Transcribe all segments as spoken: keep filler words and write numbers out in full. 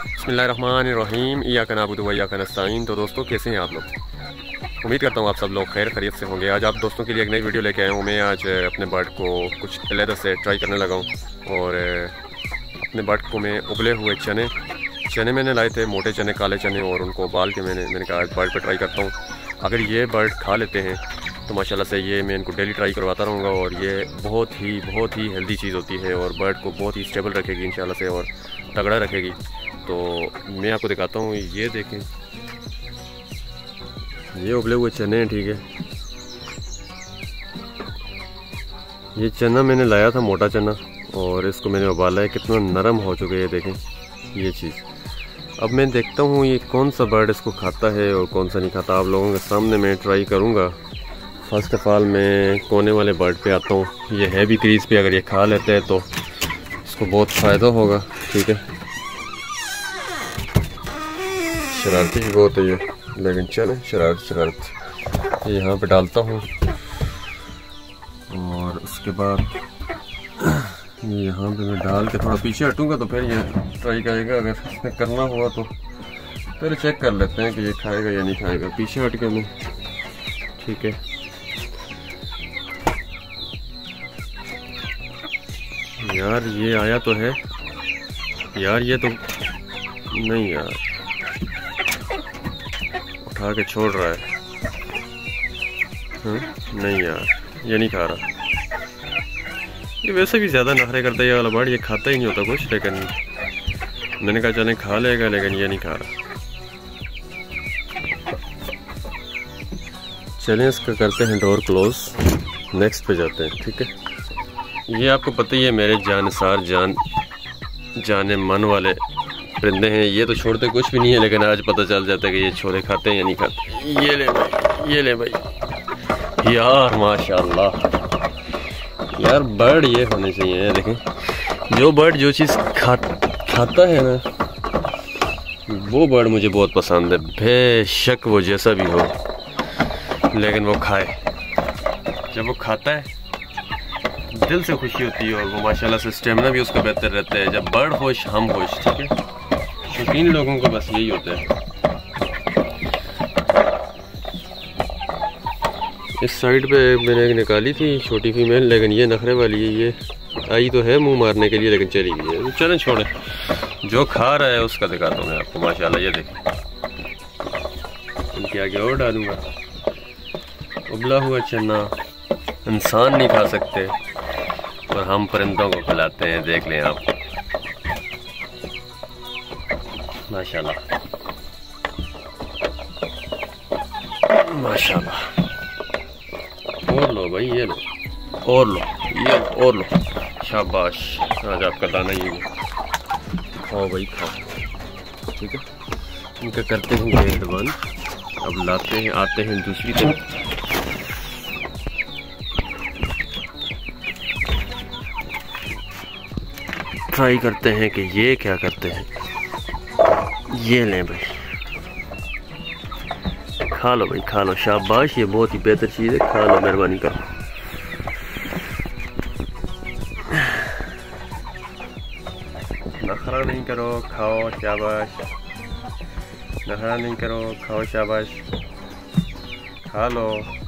बिस्मिल्लाहिर्रहमानिर्रहीम इय्याक नअबुदु व इय्याक नस्तईन। तो दोस्तों कैसे हैं आप लोग? उम्मीद करता हूँ आप सब लोग खैर खैरियत से होंगे। आज आप दोस्तों के लिए एक नई वीडियो लेके आया हूँ। मैं आज अपने बर्ड को कुछ अलग से ट्राई करने लगा हूँ और अपने बर्ड को मैं उबले हुए चने चने मैंने लाए थे, मोटे चने, काले चने, और उनको उबाल के मैंने मैंने कहा बर्ड पर ट्राई करता हूँ। अगर ये बर्ड खा लेते हैं तो माशाल्लाह से ये मैं इनको डेली ट्राई करवाता रहूँगा और ये बहुत ही बहुत ही हेल्दी चीज़ होती है और बर्ड को बहुत ही स्टेबल रखेगी इंशाल्लाह से और तगड़ा रखेगी। तो मैं आपको दिखाता हूँ, ये देखें, ये उबले हुए चने हैं, ठीक है। ये चना मैंने लाया था, मोटा चना, और इसको मैंने उबाला है, कितना नरम हो चुका है ये देखें ये चीज़। अब मैं देखता हूँ ये कौन सा बर्ड इसको खाता है और कौन सा नहीं खाता। आप लोगों के सामने मैं ट्राई करूँगा। फर्स्ट ऑफ ऑल मैं कोने वाले बर्ड पे आता हूँ। ये है भी क्रीज पे, अगर ये खा लेते हैं तो इसको बहुत फ़ायदा होगा, ठीक है। शरारती भी बहुत है ये, लेकिन चले शरारत शरारत ये यहाँ पे डालता हूँ और उसके बाद ये यहाँ पे मैं डाल के थोड़ा पीछे हटूँगा तो फिर ये ट्राई करेगा। अगर इसमें करना हुआ तो फिर चेक कर लेते हैं कि ये खाएगा या नहीं खाएगा। पीछे हट के मैं, ठीक है। यार ये आया तो है यार, ये तो नहीं यार, उठा के छोड़ रहा है। हाँ नहीं यार, ये नहीं खा रहा। ये वैसे भी ज़्यादा नखरे करता है ये वाला बर्ड, ये खाता ही नहीं होता कुछ, लेकिन मैंने कहा चले खा लेगा, लेकिन ये नहीं खा रहा। चलें इसका करते हैं डोर क्लोज, नेक्स्ट पे जाते हैं, ठीक है। ये आपको पता ही है मेरे जानसार जान जाने मन वाले परिंदे हैं। ये तो छोड़ते कुछ भी नहीं है, लेकिन आज पता चल जाता है कि ये छोले खाते हैं या नहीं खाते। ये ले भाई, ये ले भाई यार, माशाल्लाह यार, बर्ड ये होने चाहिए। देखें, जो बर्ड जो चीज़ खा खाता है ना, वो बर्ड मुझे बहुत पसंद है। बेशक वो जैसा भी हो, लेकिन वो खाए। जब वो खाता है दिल से खुशी होती है और वो माशाल्लाह से स्टेमिना भी उसका बेहतर रहता है। जब बर्ड खुश हम खुश, ठीक है। शौकीन लोगों को बस यही होता है। इस साइड पे मैंने एक निकाली थी छोटी फीमेल, लेकिन ये नखरे वाली है। ये आई तो है मुंह मारने के लिए, लेकिन चली गई है। चलें छोड़े, जो खा रहा है उसका दिखाता हूँ मैं आपको। माशाल्लाह ये देखें, इनके आगे और डालूंगा। उबला हुआ चना इंसान नहीं खा सकते और हम परिंदों को खिलाते हैं, देख लें आप। माशाल्लाह माशाल्लाह। और लो भाई, ये लो, और लो, ये लो, और लो, शाबाश। आज आपका दाना ये लो, खाओ भाई खाओ, ठीक है। इनका करते हैं ग्रेड वन। अब लाते हैं, आते हैं दूसरी तरफ। ट्राई करते हैं कि ये क्या करते हैं। ये लें भाई, खा लो भाई, खा लो, शाबाश। ये बहुत ही बेहतर चीज़ है, खा लो, मेहरबानी करो। नखरा नहीं करो, खाओ, शाबाश। नखरा नहीं करो, खाओ, शाबाश, खा लो।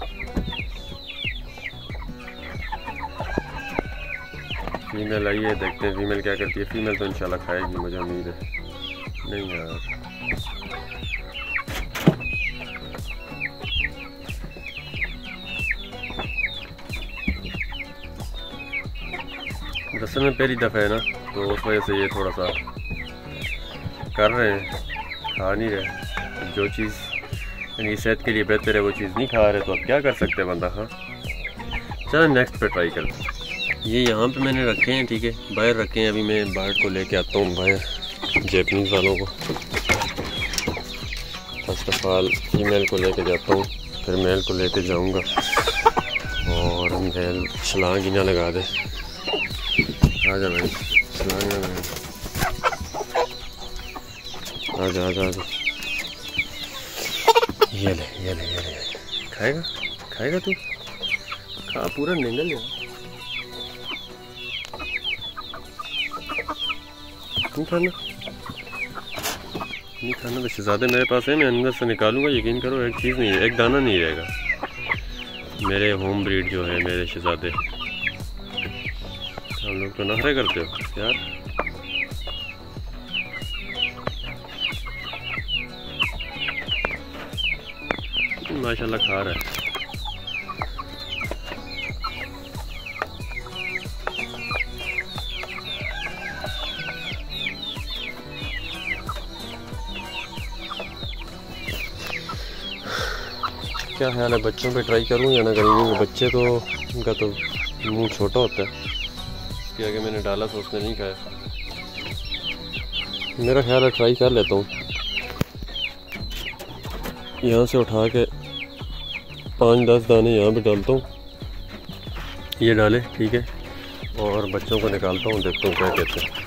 फीमेल आइए, देखते हैं फीमेल क्या करती है। फीमेल तो इंशाल्लाह खाएगी, मुझे उम्मीद है। नहीं यार, दरअसल में पहली दफ़ा है ना, तो उस वजह से ये थोड़ा सा कर रहे हैं, खा नहीं रहे। जो चीज़ इनकी सेहत के लिए बेहतर है वो चीज़ नहीं खा रहे, तो अब क्या कर सकते हैं बंदा। हाँ चलो नेक्स्ट पे ट्राई करते हैं। ये यहाँ पे मैंने रखे हैं, ठीक है, बाहर रखे हैं। अभी मैं बर्ड को लेके आता हूँ बाहर, जैपनीज़ वालों को। फर्स्ट ऑफ ऑल फीमेल को लेके जाता हूँ, फिर मेल को लेके जाऊँगा और मेल छलांग ही ना लगा दे। आजा भाई, छलांग ना लगा, आजा आजा आजा। ये ले ये ले ये ले, खाएगा खाएगा तू, खा पूरा निगल यार। नहीं खाना, नहीं खाना तो शहजादे मेरे पास है, मैं अंदर से निकालूंगा, यकीन करो एक चीज़ नहीं है, एक दाना नहीं रहेगा। मेरे होम ब्रीड जो है मेरे शहजादे। हम लोग तो नखरे करते हो यार। माशाल्लाह खा रहा है। क्या ख्याल है, बच्चों पे ट्राई करूँ या ना करूँ? बच्चे तो उनका तो मुंह छोटा होता है, इसके आगे मैंने डाला तो उसने नहीं खाया। मेरा ख्याल है ट्राई कर लेता हूँ। यहाँ से उठा के पाँच दस दाने यहाँ पे डालता हूँ, ये डाले ठीक है, और बच्चों को निकालता हूँ, देखता हूँ क्या कहते हैं।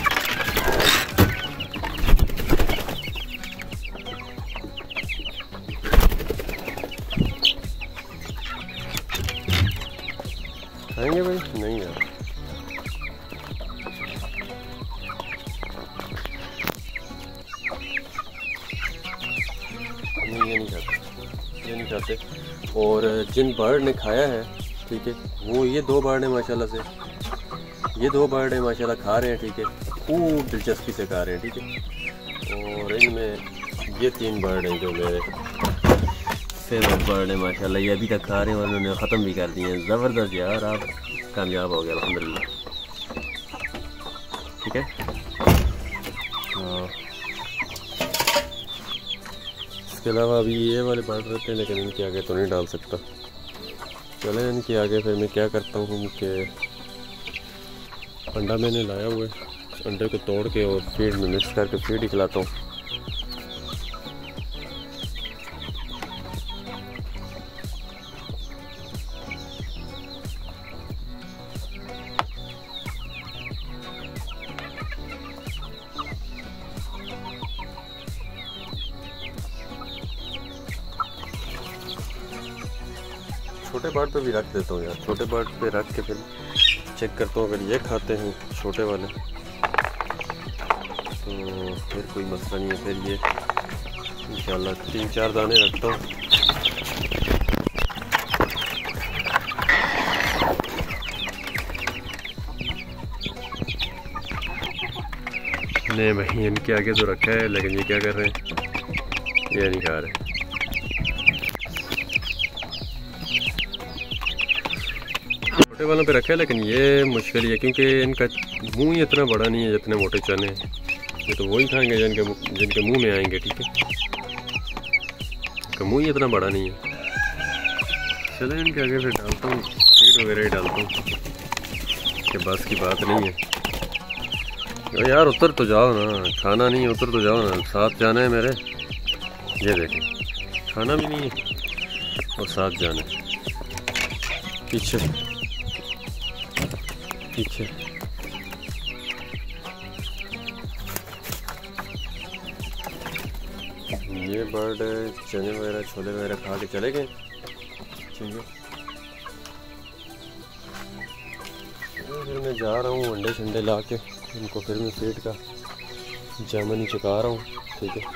खाएंगे भाई? नहीं यार, नहीं ये नहीं खाते, ये नहीं खाते। और जिन बर्ड ने खाया है ठीक है, वो ये दो बर्ड हैं माशाल्लाह से, ये दो बर्ड हैं माशाल्लाह खा रहे हैं ठीक है, खूब दिलचस्पी से खा रहे हैं ठीक है। और इनमें ये तीन बर्ड हैं जो मेरे फेवरेट बर्ड हैं माशाल्लाह, ये अभी तक खा रहे हैं और उन्होंने ख़त्म भी कर दिए हैं। ज़बरदस्त यार, आप कामयाब हो गया अल्हम्दुलिल्लाह ठीक है। हाँ, इसके अलावा अभी ये वाले बर्ड रहते हैं, लेकिन इनके आगे तो नहीं डाल सकता। चले इनके आगे फिर मैं क्या करता हूँ कि अंडा मैंने लाया हुआ है, अंडे को तोड़ के और फीड में मिक्स करके फीड ही खिलाता हूँ। छोटे बर्ड पे भी रख देता हूँ यार, छोटे बर्ड पे रख के फिर चेक करता हूँ, अगर ये खाते हैं छोटे वाले तो फिर कोई मसला नहीं है। फिर ये इंशाल्लाह तीन चार दाने रखता हूँ। नहीं भाई, इनके आगे तो रखा है, लेकिन ये क्या कर रहे हैं, ये नहीं खा रहे। छोटे वालों पे रखा है, लेकिन ये मुश्किल है क्योंकि इनका मुंह ही इतना बड़ा नहीं है जितने मोटे चने हैं। ये तो वही खाएंगे जिनके जिनके मुंह में आएंगे ठीक है, इनका मुंह ही इतना बड़ा नहीं है। चलो इनके आगे फिर डालता हूँ, फीड वगैरह ही डालता हूँ कि बस की बात नहीं है। यार उतर तो जाओ ना, खाना नहीं उतर तो जाओ ना, साथ जाना है मेरे। ये देखें, खाना भी नहीं है और साथ जाना है। पीछे पीछे ये बर्ड चने वगैरह छोले वगैरह खा के चले गए ठीक है। फिर मैं जा रहा हूँ अंडे शंडे ला के इनको फिर मैं फीड का जामन ही चुका रहा हूँ ठीक है।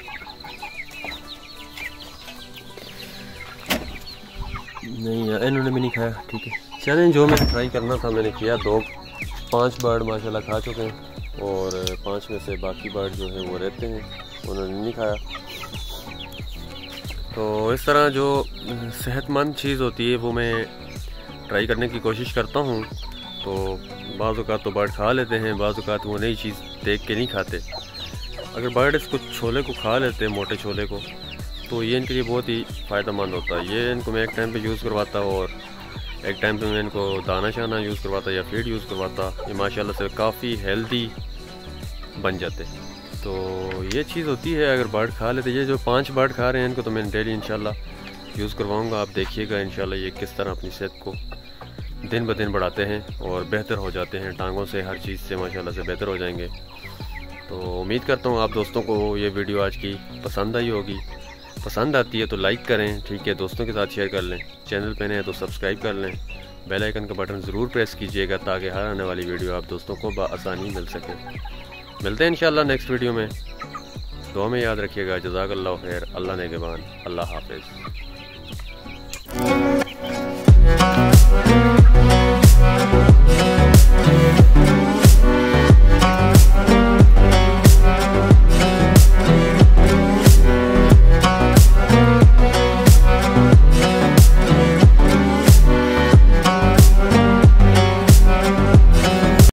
नहीं यार, इन्होंने भी नहीं खाया ठीक है। चलें, जो मैंने ट्राई करना था मैंने किया। दो पांच बर्ड माशाल्लाह खा चुके हैं और पांच में से बाकी बर्ड जो है वो रहते हैं, उन्होंने नहीं खाया। तो इस तरह जो सेहतमंद चीज़ होती है वो मैं ट्राई करने की कोशिश करता हूँ। तो बाज़ औक़ात तो बर्ड खा लेते हैं, बाज़ औक़ात वो नई चीज़ देख के नहीं खाते। अगर बर्ड इसको छोले को खा लेते हैं, मोटे छोले को, तो ये इनके लिए बहुत ही फ़ायदेमंद होता है। ये इनको मैं एक टाइम पे यूज़ करवाता और एक टाइम पे मैं इनको दाना शाना यूज़ करवाता या फीड यूज़ करवाता। ये माशाल्लाह से काफ़ी हेल्दी बन जाते। तो ये चीज़ होती है, अगर बर्ड खा लेते। ये जो पांच बर्ड खा रहे हैं इनको तो मैं डेली इंशाल्लाह यूज़ करवाऊँगा। आप देखिएगा इंशाल्लाह ये किस तरह अपनी सेहत को दिन ब दिन बढ़ाते हैं और बेहतर हो जाते हैं। टांगों से, हर चीज़ से माशाल्लाह से बेहतर हो जाएंगे। तो उम्मीद करता हूँ आप दोस्तों को ये वीडियो आज की पसंद आई होगी। पसंद आती है तो लाइक करें ठीक है, दोस्तों के साथ शेयर कर लें। चैनल पे नए हैं तो सब्सक्राइब कर लें। बेल आइकन का बटन ज़रूर प्रेस कीजिएगा ताकि हर आने वाली वीडियो आप दोस्तों को बआसानी मिल सके। मिलते हैं इंशाल्लाह नेक्स्ट वीडियो में। दुआ में याद रखिएगा। जज़ाकल्लाहु खैर। अल्लाह नेगेबान। अल्लाह हाफिज़।